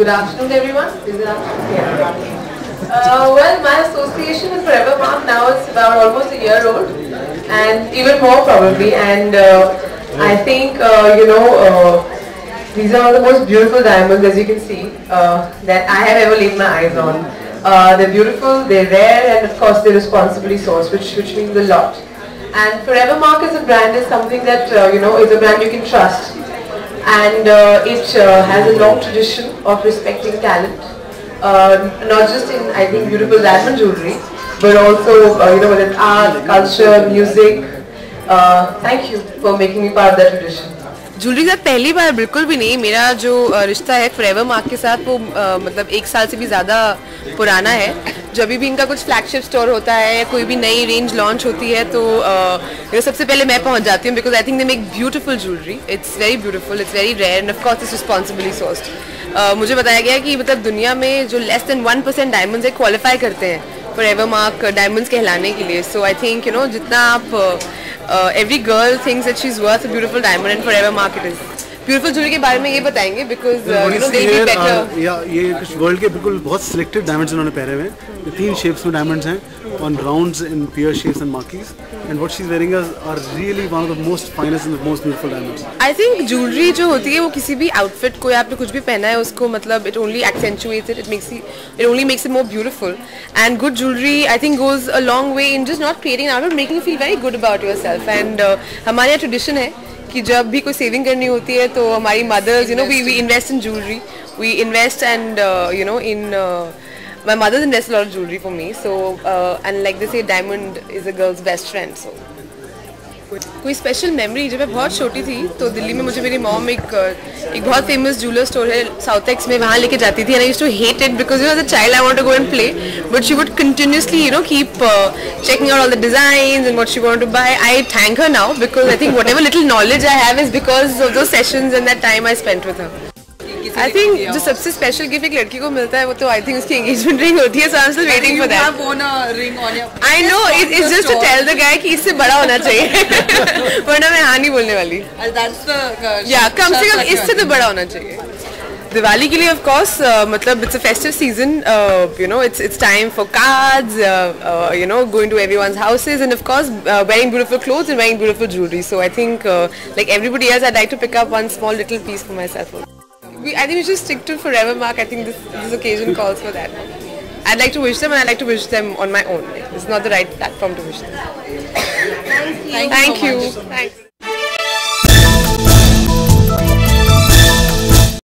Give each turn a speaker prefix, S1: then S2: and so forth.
S1: Good afternoon, everyone. Is it afternoon? Yeah. Well, my association with Forever Mark now is about almost a year old, and even more probably. And I think these are all the most beautiful diamonds, as you can see, that I have ever laid my eyes on. They're beautiful, they're rare, and of course they're responsibly sourced, which means a lot. And Forever Mark as a brand is something that is a brand you can trust, and it has a long tradition of respecting talent, not just in, I think, beautiful diamond jewelry, but also whether it's art, culture, music. Thank you for making me part of that tradition.
S2: Jewellery का पहली बार बिल्कुल भी नहीं, मेरा जो रिश्ता है forever mark के साथ वो मतलब 1 साल से भी ज़्यादा पुराना है। जब भी इनका कुछ फ्लैगशिप स्टोर होता है या कोई भी नई रेंज लॉन्च होती है तो सबसे पहले मैं पहुंच जाती हूँ, because I think they make beautiful jewellery. It's very beautiful, it's very rare and of course it's responsibly sourced. मुझे बताया गया कि मतलब दुनिया में जो लेस देन 1% डायमंड्स है क्वालिफाई करते हैं फॉरएवर मार्क डायमंड्स कहलाने के लिए। सो आई थिंक जितना आप every girl thinks that she's worth a beautiful diamond, and Forever Mark it is. Beautiful jewellery के बारे में ये बताएंगे बिकॉज
S3: ये वर्ल्ड के बिल्कुल बहुत सिलेक्टेड डायमंड्स इन्होंने पहने हुए हैं। 3 शेप्स में डायमंड्स हैं on rounds in pear shapes and marquise, and what she is wearing are really one of the most finest and most beautiful diamonds.
S2: I think jewellery जो होती है वो किसी भी आउटफिट को या आपने कुछ भी पहना है उसको मतलब it only accentuates it only makes it more beautiful, and good jewellery I think goes a long way in just not creating outfit, making you feel very good about yourself. And हमारे यहाँ tradition है कि जब भी कोई saving करनी होती है तो हमारी mothers we invest in jewellery, we invest and in my mother's invested a lot of jewelry for me, so and like they say diamond is a girl's best friend. So कोई special memory, जब मैं बहुत छोटी थी तो दिल्ली में मुझे मेरी मॉम एक बहुत फेमस ज्वेलर स्टोर है साउथ एक्स में, वहाँ लेके जाती थी, and I used to hate it because as a child I wanted to go and play, but she would continuously keep checking out all the designs and what she wanted to buy. I thank her now because I think whatever little knowledge I have is because of those sessions and that time I spent with her. I think जो सबसे special gift एक लड़की को मिलता है वो तो I think उसकी एंगेजमेंट रिंग होती है, so I'm still waiting for that.
S4: You have won a ring on your.
S2: I know it's just to tell the guy कि इससे बड़ा होना चाहिए, वरना मैं हाँ नहीं बोलने वाली।
S4: That's the.
S2: Yeah, कम से कम इससे तो बड़ा होना चाहिए। दिवाली के लिए of course मतलब it's a festive season, it's time for cards, going to everyone's houses, and of course wearing beautiful clothes and wearing beautiful jewelry. So I think like everybody else I'd like to pick up one small little piece for myself. I think we should stick to Forever Mark. I think this occasion calls for that. I'd like to wish them, and I'd like to wish them on my own. It's not the right platform to wish them.
S4: Thank you.
S2: Thanks.